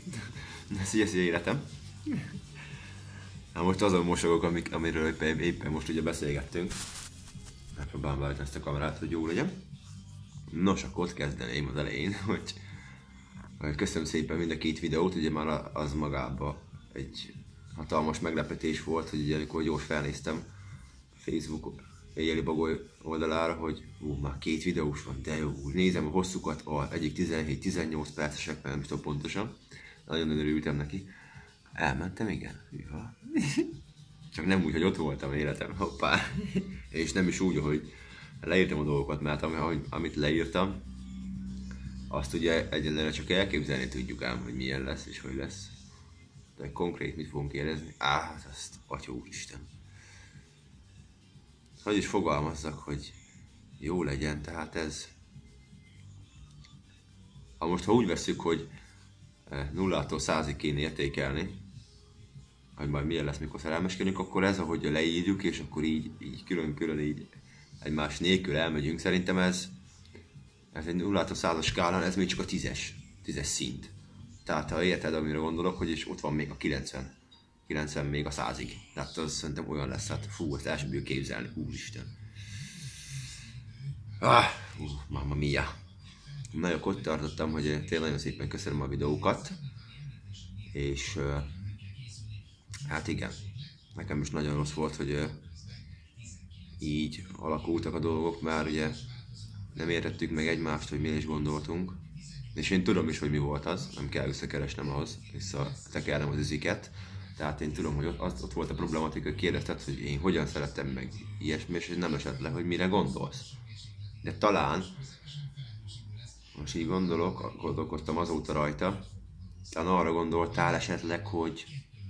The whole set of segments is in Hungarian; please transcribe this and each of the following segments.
Szia életem! Hát most azon mosogok, amiről éppen most ugye beszélgettünk. Megpróbálom beállítani ezt a kamerát, hogy jó legyen. Nos, akkor ott kezdeném az elején, hogy köszönöm szépen mind a két videót, ugye már az magában egy hatalmas meglepetés volt, hogy ugye amikor gyors felnéztem Facebook éjjeli bagoly oldalára, hogy már 2 videós van, de jó, nézem a hosszukat, egyik 17-18 percesek, nem is tudom pontosan. Nagyon örültem neki. Elmentem, igen. Csak nem úgy, hogy ott voltam életem, hoppá. És nem is úgy, hogy leírtam a dolgokat, mert amit leírtam, azt ugye egyelőre csak elképzelni tudjuk ám, hogy milyen lesz és hogy lesz. De konkrét mit fogunk érezni? Hát azt, Atya Úristen. Hogy is fogalmazzak, hogy jó legyen, tehát ez... Ha úgy veszük, hogy 0-tól 100-ig kéne értékelni, hogy majd milyen lesz, mikor szerelmeskedünk, akkor ez, ahogy leírjuk, és akkor így külön-külön így egymás nélkül elmegyünk. Szerintem ez egy 0-tól 100-as skálán, ez még csak a 10-es szint. Tehát ha érted, amire gondolok, hogy és ott van még a 90 még a 100-ig. Tehát az szerintem olyan lesz, hát fú, ezt el sem bírjuk képzelni, úristen. Mamma mia. Na, akkor ott tartottam, hogy tényleg nagyon szépen köszönöm a videókat. És hát igen, nekem is nagyon rossz volt, hogy így alakultak a dolgok, mert ugye nem értettük meg egymást, hogy mi is gondoltunk. És én tudom is, hogy mi volt az, nem kell összekeresnem ahhoz, visszatekernem az üziket. Tehát én tudom, hogy ott volt a problematika, hogy kérdezted, hogy én hogyan szerettem meg ilyesmi, és nem esett le, hogy mire gondolsz. De talán, most így gondolkoztam azóta rajta, talán arra gondoltál esetleg, hogy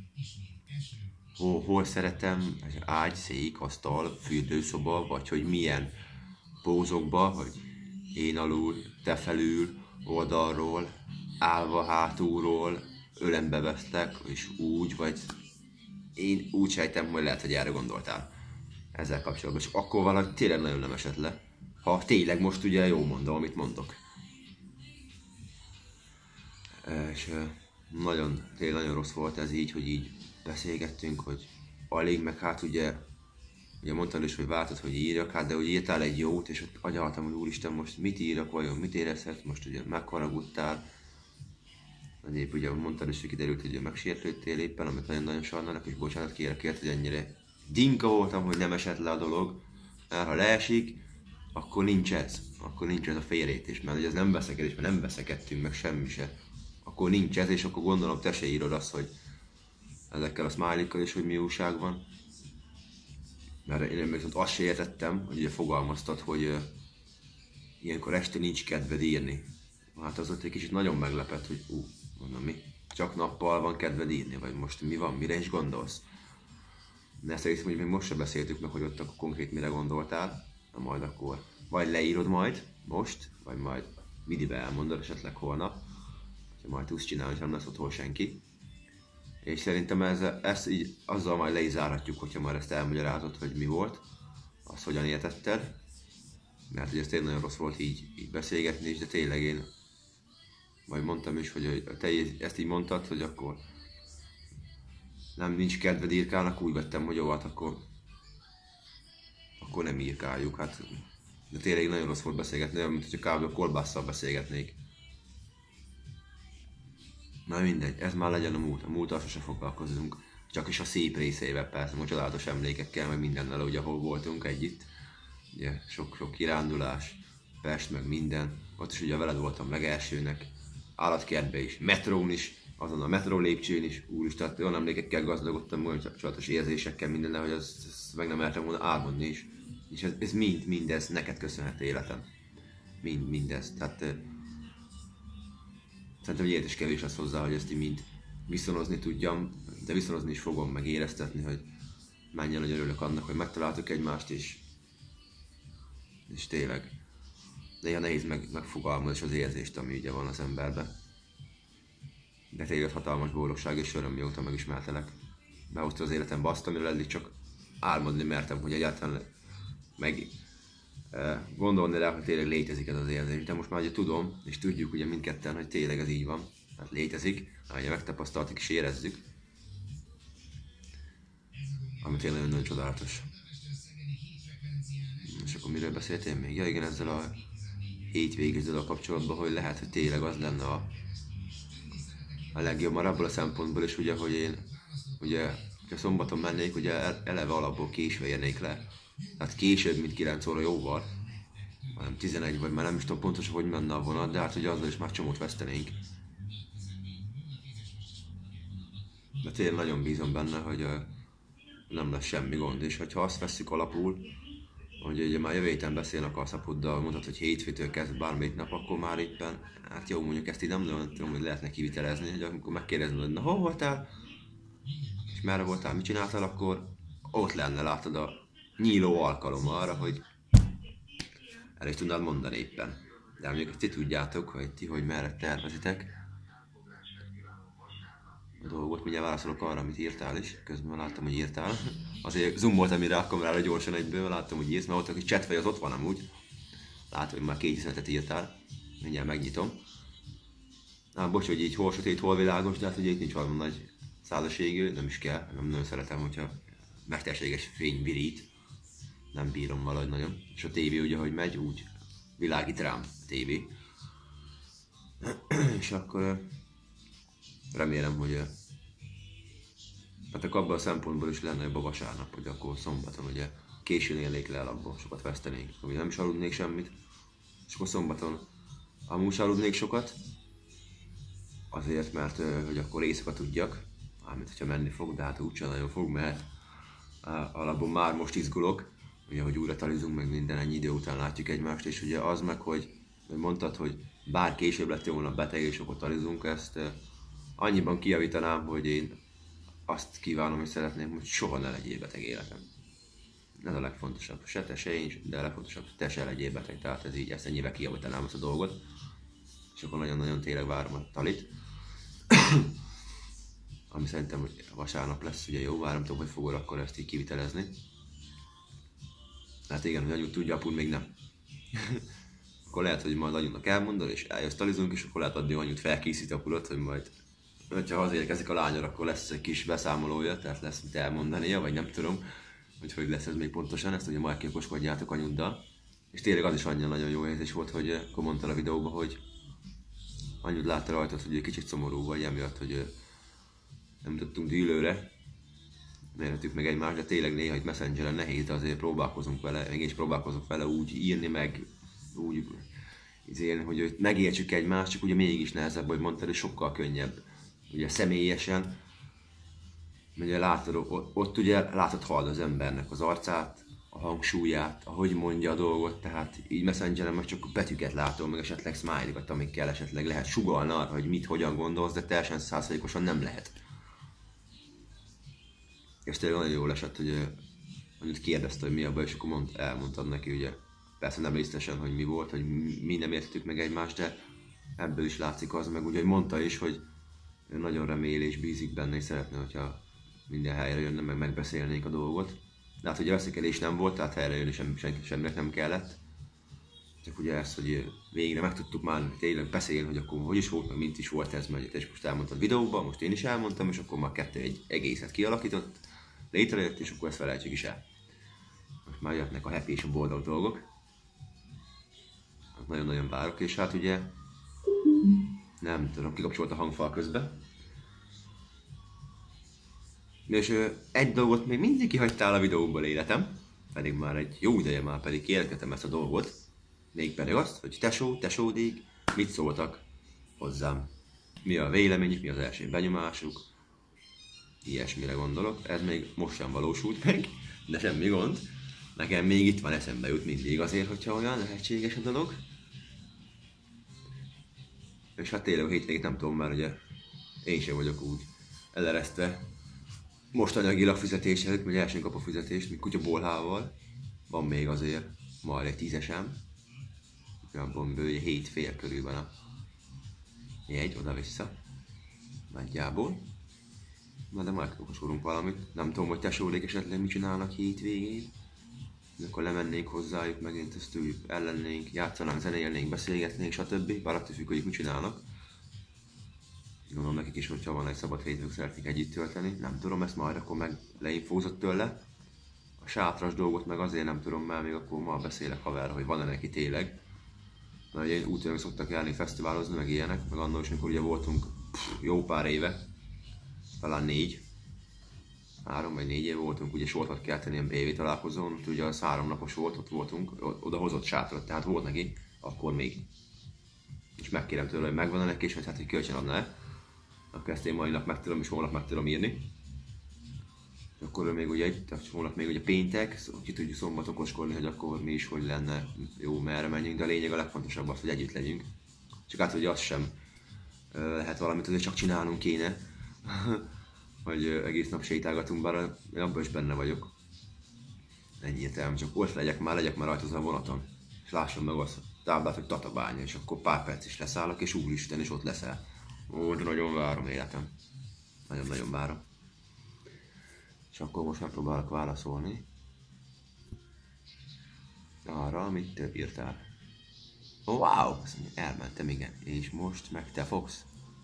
hol szeretem, ágy, szék, asztal, fürdőszoba, vagy hogy milyen pózokba, hogy én alul, te felül, oldalról, állva hátulról, ölembe veszlek, és úgy, vagy én úgy sejtem, hogy lehet, hogy erre gondoltál ezzel kapcsolatban. És akkor valahogy tényleg nagyon nem esett le. Ha tényleg most ugye jól mondom, amit mondok. És tényleg nagyon rossz volt ez így, hogy így beszélgettünk, hogy alig, meg hát ugye mondtad is, hogy vártad, hogy írjak, hát de hogy írtál egy jót, és ott agyaltam, hogy úristen, most mit írjak, vajon mit érezhetsz, most ugye megharagudtál. Egyéb ugye mondtad is, hogy kiderült, hogy megsértődtél éppen, amit nagyon-nagyon sajnálok, és bocsánat kérek, hogy ennyire dinka voltam, hogy nem esett le a dolog, mert ha leesik, akkor nincs ez a félreértés, mert ugye ez nem veszekedés, mert nem veszekedtünk meg semmi se. Akkor nincs ez, és akkor gondolom te se írod azt, hogy ezekkel a smiley-kkal is, hogy mi újság van. Mert én viszont azt se értettem, hogy ugye fogalmaztad, hogy ilyenkor este nincs kedved írni. Hát az ott egy kicsit nagyon meglepett, hogy mondom mi? Csak nappal van kedved írni, vagy most mi van, mire is gondolsz? De ezt hiszem, hogy még most se beszéltük meg, hogy ott akkor konkrét mire gondoltál. Na majd akkor vagy leírod majd, most, vagy majd midibe elmondod esetleg holnap. Ha majd tudsz csinálni, hogy nem lesz otthon senki. És szerintem ezt így azzal majd le is zárhatjuk, hogyha már ezt elmagyarázod, hogy mi volt, azt hogyan értetted. Mert ugye ez tényleg nagyon rossz volt így beszélgetni is, de tényleg én majd mondtam is, hogy te ezt így mondtad, hogy akkor nincs kedved írkálnak, úgy vettem, hogy jó, hát akkor nem írkáljuk. Hát, de tényleg nagyon rossz volt beszélgetni, olyan, mint hogyha kb. A kolbásszal beszélgetnék. Na mindegy, ez már legyen a múlttal sose foglalkozunk. Csak is a szép részével persze, a csodálatos emlékekkel, meg mindennel, ugye, ahol voltunk együtt. Ugye, sok kirándulás, Pest, meg minden. Ott is ugye veled voltam legelsőnek. Állatkertbe is, metrón is, azon a metró lépcsőn is. Úristen, olyan emlékekkel gazdagodtam, olyan csodálatos érzésekkel mindennel, hogy azt meg nem mertem volna álmodni is. És ez mindez neked köszönhető életem. Mindez. Tehát szerintem, hogy is kevés lesz hozzá, hogy ezt így mind viszonozni tudjam, de viszonozni is fogom, meg éreztetni, hogy mennyire nagyon örülök annak, hogy megtaláltuk egymást, és tényleg. De ilyen nehéz megfogalmazni az érzést, ami ugye van az emberben. De tényleg hatalmas boldogság és öröm, mióta megismertelek. Behozta az életembe azt, amiről eddig csak álmodni mertem, hogy egyáltalán gondolni rá, hogy tényleg létezik ez az érzés. De most már ugye tudom, és tudjuk ugye mindketten, hogy tényleg ez így van. Tehát létezik, ahogy megtapasztaltuk és érezzük. Ami tényleg nagyon csodálatos. És akkor miről beszéltél még? Ja igen, ezzel a hétvégézzel a kapcsolatban, hogy lehet, hogy tényleg az lenne a legjobb, már abból a szempontból is, ugye, hogy én, ugye, ha szombaton mennék, ugye eleve alapból késve érnék le. Tehát később, mint 9 óra jóval, hanem 11, vagy már nem is tudom pontosan, hogy menne a vonat, de hát ugye azzal is már csomót vesztenénk. De tényleg nagyon bízom benne, hogy nem lesz semmi gond, és ha azt vesszük alapul, hogy ugye már jövő héten beszélnek a szapoddal, mondhatod, hogy hétfőtől kezd bármelyik nap, akkor már éppen, hát jó, mondjuk ezt így nem nagyon tudom, hogy lehetne kivitelezni, hogy amikor megkérdezem, hogy na hol voltál, és merre voltál, mit csináltál, akkor ott lenne, látod, a nyíló alkalom arra, hogy el is tudnád mondani éppen. De mondjuk, hogy ti tudjátok, hogy ti hogy merre tervezitek a dolgot, mindjárt válaszolok arra, amit írtál is, közben láttam, hogy írtál. Azért zoomoltam rá a kamerára gyorsan egyből, láttam, hogy írsz, mert ott a chatfej az ott van amúgy. Látom, hogy már 2 üzenetet írtál. Mindjárt megnyitom. Bocs, hogy így hol sötét, hol világos, de hát ugye itt nincs valami nagy százasségű, nem is kell, nem nagyon szeretem, hogyha mesterséges fény virít. Nem bírom valahogy nagyon. És a tévé ugye, hogy megy, úgy világít rám a tévé. És akkor remélem, hogy hát abban a szempontból is lenne jobb a vasárnap, hogy akkor szombaton ugye későn élnék le alapból, sokat vesztenék, ugye nem is aludnék semmit, és akkor szombaton amúgy sem aludnék sokat, azért, mert hogy akkor éjszaka tudjak, mármint hogyha menni fog, de hát úgysem nagyon fog, mert alapból már most izgulok, ugye, hogy újra talizunk, meg minden ennyi idő után látjuk egymást, és ugye az meg, hogy mondtad, hogy bár később lett volna beteg, és akkor talizunk, ezt annyiban kijavítanám, hogy én azt kívánom, hogy szeretném, hogy soha ne legyél beteg életem. Ez a legfontosabb. Se te, se én, de a legfontosabb, hogy te se legyél beteg. Tehát ez így, ezt ennyivel kijavítanám azt a dolgot. És akkor nagyon-nagyon tényleg várom a talit. Ami szerintem, hogy vasárnap lesz, ugye jó, várom, tudom, hogy fogod akkor ezt így kivitelezni. Hát igen, hogy anyu tudja, apud még nem. Akkor lehet, hogy majd anyunak elmondod, és eljössz talizunk, és akkor lehet adni, hogy anyut felkészít apudat, hogy majd hogyha hazérkezik a lányra, akkor lesz egy kis beszámolója, tehát lesz mit elmondania, vagy nem tudom, hogy lesz ez még pontosan, ezt ugye majd kiokoskodjátok anyuddal. És tényleg az is annyira nagyon jó érzés volt, hogy akkor mondtál a videóban, hogy anyud látta rajtad, hogy egy kicsit szomorú vagy emiatt, hogy nem tudtunk dűlőre, mérhetjük meg egymást, de tényleg néha itt Messengeren nehéz, de azért próbálkozunk vele, meg én is próbálkozok vele úgy írni, meg úgy izélni, hogy megértsük egymást, csak ugye mégis nehezebb, hogy mondtad, hogy sokkal könnyebb. Ugye személyesen, ugye látod, ott ugye látod, hallod az embernek az arcát, a hangsúlyát, ahogy mondja a dolgot, tehát így Messengeren meg csak betűket látom, meg esetleg smiley-kat, amikkel esetleg lehet sugallni arra, hogy mit, hogyan gondolsz, de teljesen 100%-osan nem lehet. És tényleg nagyon jól esett, hogy annyit kérdezte, hogy mi a baj, és akkor elmondtad neki, ugye, persze nem részletesen, hogy mi volt, hogy mi nem értettük meg egymást, de ebből is látszik az, meg ugye, hogy mondta is, hogy nagyon remél és bízik benne, és szeretne, hogyha minden helyre jönne, meg megbeszélnénk a dolgot. De hát ugye veszekedés nem volt, tehát helyre jönni semminek nem kellett. Csak ugye ezt, hogy végre meg tudtuk már tényleg beszélni, hogy akkor hogy is volt, meg mint is volt ez, mert és most elmondtad videóban, most én is elmondtam, és akkor már kettő egy egészet kialakított, létrejött, és akkor ezt felejtsük is el. Most már jöttnek a happy és a boldog dolgok. Nagyon-nagyon várok, és hát ugye nem tudom, kikapcsolt a hangfal közben. És egy dolgot még mindig kihagytál a videóból, életem, pedig már egy jó ideje már pedig kérgetem ezt a dolgot, mégpedig azt, hogy tesódék, mit szóltak hozzám. Mi a véleményük, mi az első benyomásuk, ilyesmire gondolok. Ez még most sem valósult meg, de semmi gond. Nekem még itt van, eszembe jut mindig azért, hogyha olyan lehetséges a dolog. És hát tényleg a hétvégét nem tudom, mert ugye én sem vagyok úgy eleresztve. Most anyagilag fizetés előtt, vagy elsőn kap a fizetést, míg kutyabolhával. Van még azért majd egy 10-esem. Abban bőle 7 fél körül van a jegy, oda-vissza. Nagyjából. Na de majd okosolunk valamit. Nem tudom, hogy tesólék esetleg mit csinálnak hétvégén. Akkor lemennénk hozzájuk, megint ezt tőlük ellennénk, játszanánk, zenélnénk, beszélgetnénk, stb. Bár attól függ, hogy mit csinálnak. Gondolom nekik is, hogyha van egy szabad hétvégük, szeretnék együtt tölteni. Nem tudom, ezt majd akkor meg leinfózott tőle. A sátras dolgot meg azért nem tudom, mert még akkor ma beszélek haverra, hogy van-e neki tényleg. Mert ugye úton szoktak járni fesztiválozni, meg ilyenek, meg annól is, amikor ugye voltunk jó pár éve, talán 3 vagy 4 éve voltunk, ugye Soltat kelten ilyen BV találkozón, ott ugye az 3 napos volt, ott voltunk, oda hozott sátrat, tehát volt neki, akkor még. És megkérem tőle, hogy megvan-e neki, és hát hogy kölcsön adna-e. Akkor ezt én mai nap meg tudom, és holnap meg tudom írni. És akkor még ugye holnap még ugye péntek, ki tudjuk szombaton koskolni, hogy akkor mi is hogy lenne jó, merre menjünk, de a lényeg a legfontosabb az, hogy együtt legyünk. Csak hát, hogy az sem lehet valamit, hogy csak csinálnunk kéne. Hogy egész nap sétálgatunk, bár én abban is benne vagyok. Ennyi értelem, csak ott legyek már rajta azon a vonaton. És lássam meg azt a táblát, hogy Tatabánya, és akkor pár perc is leszállok, és úristen, és ott leszel. Ó, de nagyon várom életem. Nagyon-nagyon várom. És akkor most megpróbálok válaszolni arra, amit te írtál. Wow! Elmentem, igen. És most meg te fogsz.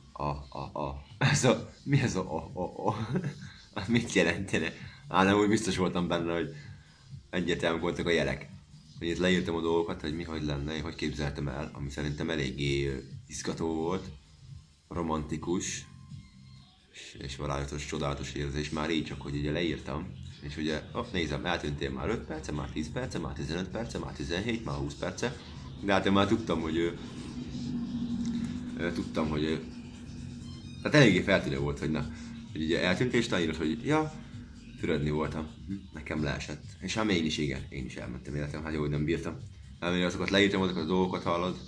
Mi ez Mit jelentene? Nem úgy biztos voltam benne, hogy egyértelműek voltak a jelek. Hogy itt leírtam a dolgokat, hogy mi hogy lenne, hogy képzeltem el, ami szerintem eléggé izgató volt, romantikus, és varázslatos, csodálatos érzés már így, csak hogy ugye leírtam. És ugye, nézem, eltűntél már 5 perce, már 10 perce, már 15 perce, már 17, már 20 perce. De hát én már tudtam, hogy tehát eléggé feltűnő volt, hogy hogy ugye eltűntél, és írod, hogy ja, fürödni voltam. Nekem leesett. És hát én is, igen, én is elmentem életem, hát jó, hogy nem bírtam. Amire azokat leírtam, azokat a dolgokat hallod.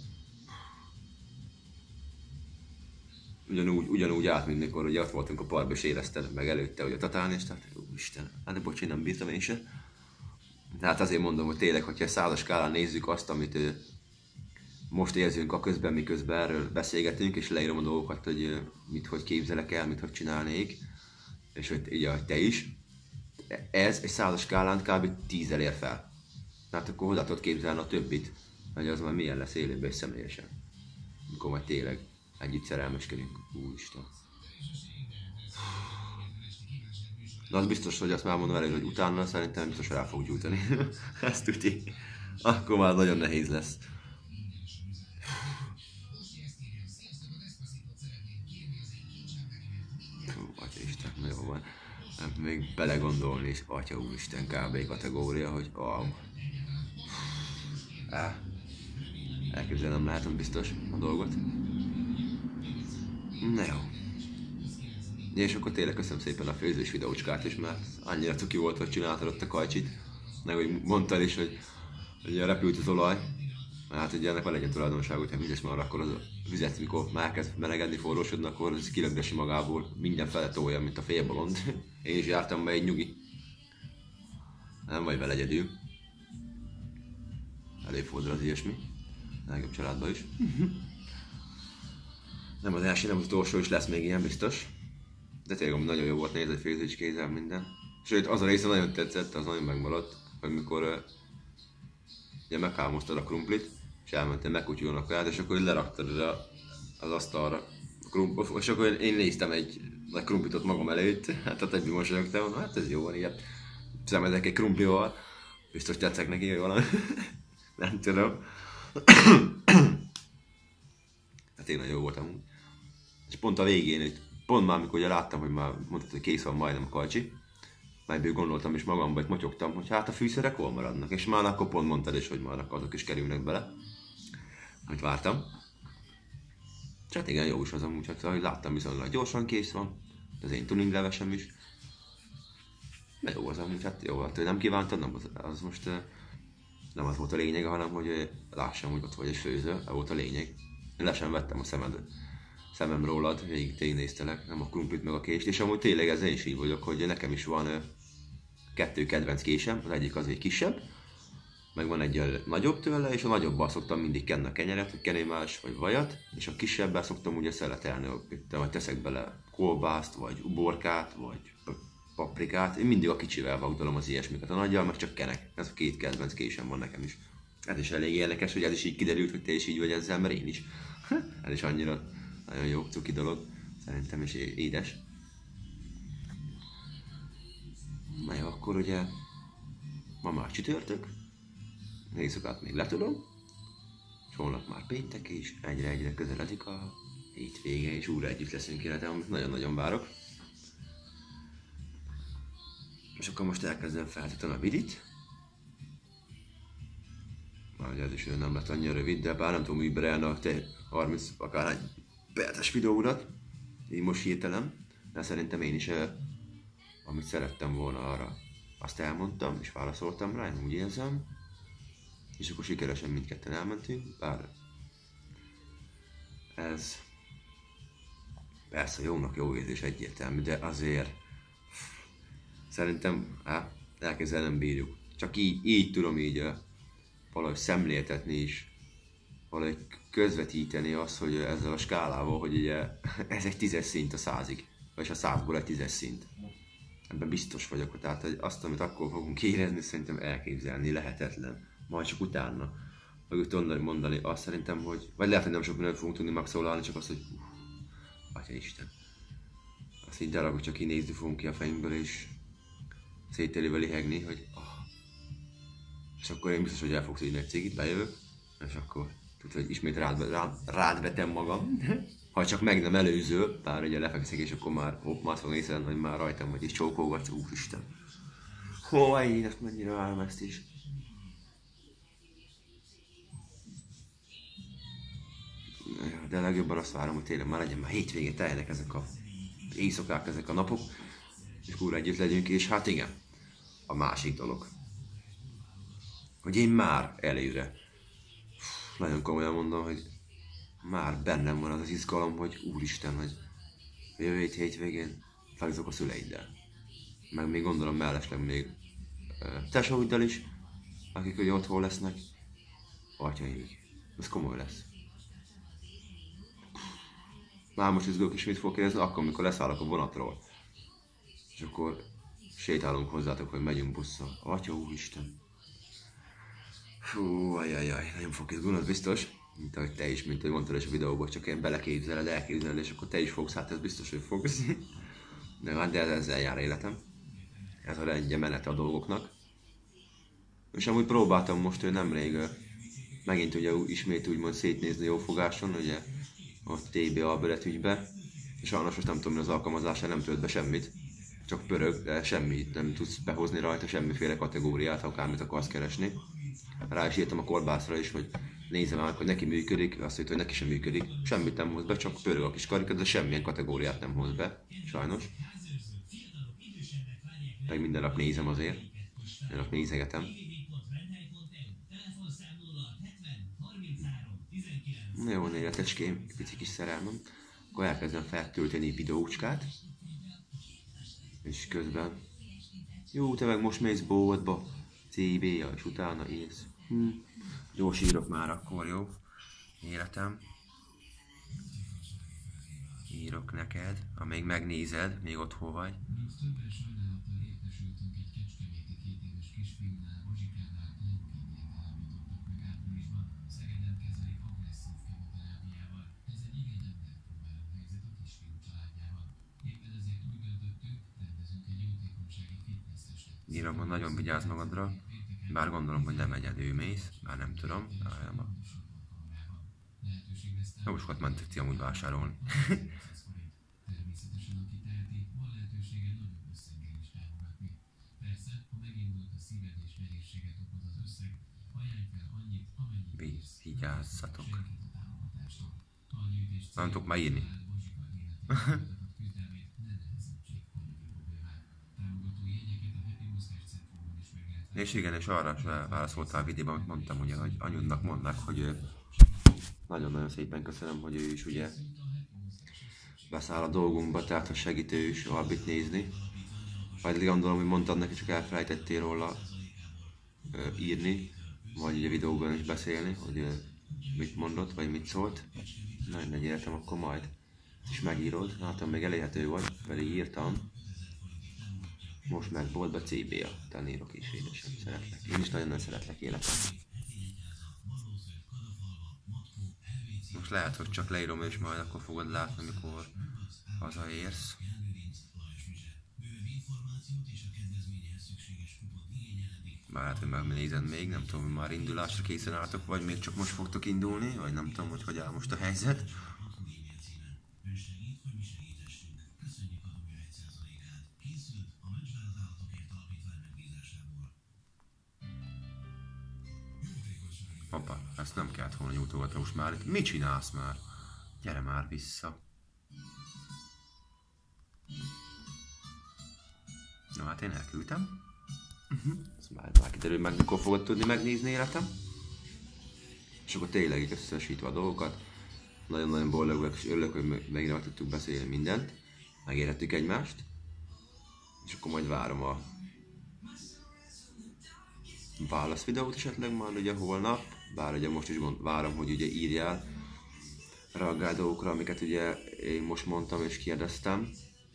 Ugyanúgy át, mint mikor ugye ott voltunk a parkban, és érezted meg előtte, hogy a tatán, és tehát, Isten, hát de bocs, én nem bírtam én sem. Tehát azért mondom, hogy tényleg, hogyha 100-as skálán nézzük azt, amit most érzünk a közben, miközben erről beszélgetünk, és leírom a dolgokat, hogy hogy képzelek el, hogy csinálnék, és hogy így, ahogy te is. Ez egy 100-as skálán kb. 10-el ér fel. Tehát akkor hozzá tudod képzelni a többit, hogy az már milyen lesz élőben és személyesen. Amikor majd tényleg együtt szerelmeskedünk. Úristen. De az biztos, hogy azt már mondom előre, hogy utána szerintem biztos rá fog gyújtani. Ezt tudni. Akkor már nagyon nehéz lesz. Atya Isten, na jó van. Még belegondolni is, Atya Úristen, kb. Kategória, hogy elképzelni nem lehetem biztos a dolgot. Na jó. És akkor tényleg köszönöm szépen a főzős videócskát is, mert annyira cuki volt, hogy csináltad ott a kajcsit. Meg hogy mondtad is, hogy repült az olaj. Hát ugye ennek van egy tulajdonság, hogyha vizes marad, akkor az a vizet, mikor már kezd melegedni, forrósodni, akkor az kilögdösi magából mindenfele tolja, mint a félbolond. Én is jártam be egy nyugi. Nem vagy vele egyedül. Előfordul az ilyesmi. Legjobb családban is. Nem az első, nem az utolsó is lesz még ilyen biztos. De tényleg nagyon jó volt nézni, főzés kézzel minden. Sőt, az a része nagyon tetszett, az nagyon megmaradt, hogy mikor ugye meghámoztad a krumplit, és elmentem megkutyulnak rá, és akkor leraktad az asztalra a krumplit, és akkor én néztem egy nagy krumplitot magam előtt, hát a többi mosolyogtam, hát ez jó van, ilyet szemedek egy krumplival, biztos tetszek neki valami, nem tudom. Hát én nagyon jó voltam. És pont a végén, pont már amikor ugye láttam, hogy már mondtad, hogy kész van majdnem a kajcsi, melyből gondoltam és magamban, hogy motyogtam, hogy hát a fűszerek hol maradnak, és már akkor pont mondtad is, hogy már azok is kerülnek bele, amit vártam. És hát igen, jó is az amúgy, hogy láttam viszonylag gyorsan kész van, az én tuning levesem is. De jó az amúgy, hát jó, hát hogy nem kívántad, nem, az most nem az volt a lényege, hanem hogy lássam, hogy ott vagy és főző, ez volt a lényeg. Én le sem vettem a szemem rólad, végig néztelek, nem a krumplit meg a kést, és amúgy tényleg ezzel is így vagyok, hogy nekem is van 2 kedvenc késem, az egyik az egy kisebb, meg van egy nagyobb tőle, és a nagyobbal szoktam mindig kenni a kenyeret, vagy kenőmás, vagy vajat, és a kisebbel szoktam ugye szeletelni, hogy teszek bele kolbászt, vagy uborkát, vagy paprikát, én mindig a kicsivel vagdalom az ilyesmiket, a nagyjal meg csak kenek, ez a 2 kedvenc késem van nekem is. Ez is elég érdekes, hogy ez is így kiderült, hogy te is így vagy ezzel, mert én is. Ez is annyira nagyon jó, cuki dolog. Szerintem is édes. Na jó, akkor ugye ma már csütörtök, éjszakát még letudom, és holnap már péntek is, egyre közeledik a hétvége, és újra együtt leszünk életem, amit nagyon-nagyon várok. És akkor most elkezdem feltétlenül a vidit. Már ez is nem lett annyira rövid, de bár nem tudom úgy berejelni a 30 akár egy perces videódat, így most hirtelen, de szerintem én is amit szerettem volna arra, azt elmondtam, és válaszoltam rá, én úgy érzem. És akkor sikeresen mindketten elmentünk, bár ez persze jónak jó érzés egyértelmű, de azért szerintem elkezdve nem bírjuk. Csak így tudom így valahogy szemléltetni is, valahogy közvetíteni azt, hogy ezzel a skálával, hogy ugye ez egy 10-es szint a 100-ig, vagy a 100-ból egy 10-es szint. Ebben biztos vagyok, tehát azt, amit akkor fogunk érezni, szerintem elképzelni lehetetlen. Majd csak utána fogjuk tudni mondani azt szerintem, hogy... Vagy lehet, hogy nem sok mindent fogunk tudni megszólalni, csak azt, hogy... Atyaisten. Azt így darabok csak kinézni fogunk ki a fejünkből, és széttelével lihegni, hogy... És akkor én biztos, hogy el fogsz írni egy cigit, lejövök, és akkor tudod, hogy ismét rád vetem magam. Ha csak meg nem előző, bár ugye lefekszek, és akkor már azt fogom észrevenni, hogy már rajtam vagy, és csókolgatsz, úristen. Én ezt mennyire várom ezt is. De legjobban azt várom, hogy tényleg már legyen már hétvégén, teljenek ezek a éjszakák, ezek a napok, és újra együtt legyünk, és hát igen, a másik dolog, hogy én már előre, nagyon komolyan mondom, hogy már bennem van az az izgalom, hogy úristen, hogy jövő hétvégén találkozok a szüleiddel. Meg még gondolom mellesleg még tesóiddal is, akik ugye otthon lesznek. Atyaig, ez komoly lesz. Már most izgulok, és mit fogok érezni, akkor, amikor leszállok a vonatról. És akkor sétálunk hozzátok, hogy megyünk busszal. Atya úristen. Fú, ajajaj, nagyon fog izgulnod biztos. Mint ahogy te is, mint ahogy mondtad is a videóban, csak én beleképzeled, elképzeled, és akkor te is fogsz, hát ez biztos, hogy fogsz. De ezzel jár életem. Ez a rendje, menete a dolgoknak. És amúgy próbáltam most, hogy nemrég megint ugye ismét úgymond szétnézni jófogáson, ugye a TBA betűgybe. És sajnos most nem tudom, hogy az alkalmazása nem tölt be semmit. Csak pörög, de semmit nem tudsz behozni rajta, semmiféle kategóriát, akármit akarsz keresni. Rá is írtam a korbászra is, hogy nézem meg, hogy neki működik, azt mondta, hogy neki sem működik. Semmit nem hoz be, csak pörög a kis karika, de semmilyen kategóriát nem hoz be, sajnos. Meg minden nap nézem azért, minden nap nézegetem. Na jó, néletecském, pici kis szerelmem. Akkor elkezdem feltölteni videócskát. És közben... Jó, te meg most mész boltba, CB-ja, és utána élsz. Gyors írok már akkor, jó? Életem. Írok neked, amíg megnézed, még otthon vagy. Írom, nagyon vigyázz magadra, bár gondolom, hogy nem egyedül mész, bár nem tudom. Jó sokat mentek ti amúgy vásárolni. Vigyázzatok. Nem tudok már írni. És igen, és arra válaszoltál a videóban, amit mondtam, ugye, hogy anyudnak mondnak, hogy nagyon-nagyon szépen köszönöm, hogy ő is ugye beszáll a dolgunkba, tehát hogy segít ő is Albit nézni. Vagy gondolom, hogy mondtad neki, csak elfelejtettél róla írni, vagy ugye videóban is beszélni, hogy mit mondott, vagy mit szólt. Nagyon nagy életem, akkor majd is megírod. Látom, még elérhető vagy, pedig írtam. Most meg boltba CB-a, tanírok is, édesem, szeretlek. Én is nagyon-nagyon szeretlek életem. Most lehet, hogy csak leírom és majd akkor fogod látni, amikor hazaérsz. Már hát, hogy megnézed még, nem tudom, hogy már indulásra készen álltok, vagy még csak most fogtok indulni, vagy nem tudom, hogy áll most a helyzet. Apa, ezt nem kellett volna nyújtogatni most már. Mit csinálsz már? Gyere már vissza. Na hát én elküldtem. Ezt már kiderül meg, mikor fogod tudni megnézni életem. És akkor tényleg így összesítve a dolgokat. Nagyon-nagyon boldog vagyok, és örülök, hogy megint meg tudtuk beszélni mindent. Megérhettük egymást. És akkor majd várom a válaszvideót esetleg már ugye holnap. Bár ugye most is várom, hogy ugye írjál reagál dolgokra, amiket ugye én most mondtam és kérdeztem.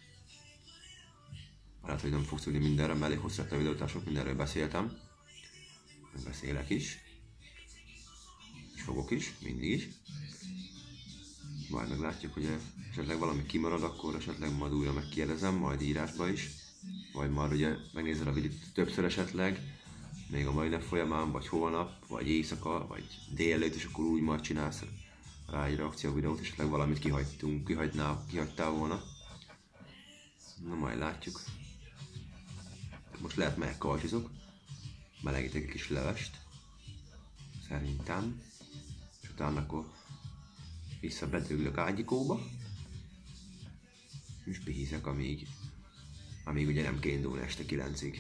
Lehet, hogy nem fogsz tudni mindenre, mert elég hosszú lett a videót, sok mindenről beszéltem. Beszélek is. És fogok is, mindig is. Majd meglátjuk, hogy esetleg valami kimarad, akkor esetleg majd újra megkérdezem, majd írásba is. Vagy már ugye megnézed a videót többször esetleg, még a mai nap folyamán, vagy holnap, vagy éjszaka, vagy délelőtt, és akkor úgy majd csinálsz rá egy reakció videót, esetleg valamit kihagytál volna. Na majd látjuk. Most lehet megkalcsizok, melegítek egy kis levest, szerintem, és utána akkor visszabedőglök ágyikóba, és pihiszek, amíg ugye nem kell indulni este 9-ig.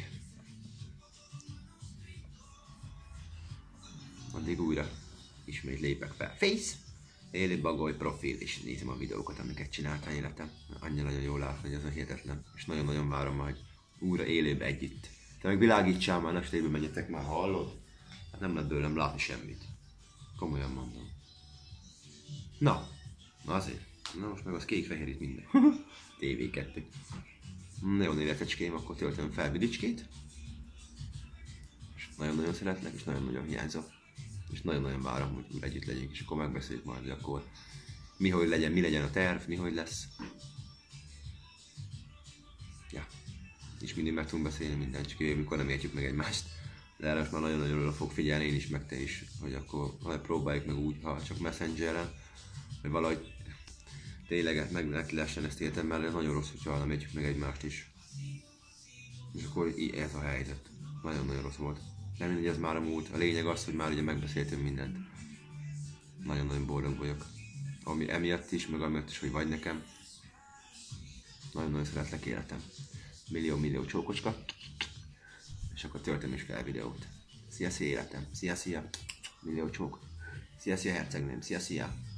Addig újra ismét lépek fel. Face! Élő bagoly profil, és nézem a videókat, amiket csináltam életem. Annyira nagyon jól látni, hogy ez a hihetetlen. És nagyon-nagyon várom majd újra élőbe együtt. Te meg világítsál már, estébe menjetek már, hallod? Hát nem lehet belőlem látni semmit. Komolyan mondom. Na azért. Na most meg az kék-fehér itt minden. TV2. Nagyon életecském, akkor töltöm fel vidicskét. És nagyon-nagyon szeretlek, és nagyon-nagyon hiányzok. És nagyon-nagyon várom, hogy újra együtt legyünk, és akkor megbeszéljük majd, hogy akkor mi legyen a terv, mi hogy lesz. Ja. És mindig meg tudunk beszélni mindent, csak amikor nem értjük meg egymást. De erre már nagyon-nagyon oda fog figyelni, én is, meg te is, hogy akkor próbáljuk meg úgy, ha csak Messengeren, hogy valahogy tényleg meg lehessen ezt értem, mert ez nagyon rossz, hogyha nem értjük meg egymást is. És akkor ez a helyzet. Nagyon-nagyon rossz volt. De mindegy, ez már a múlt. A lényeg az, hogy már ugye megbeszéltünk mindent. Nagyon-nagyon boldog vagyok. Ami emiatt is, meg amiatt is, hogy vagy nekem. Nagyon-nagyon szeretlek életem. Millió csókocska. És akkor töltöm is fel videót. Szia életem. Szia. Millió csók. Szia hercegnőm. Szia.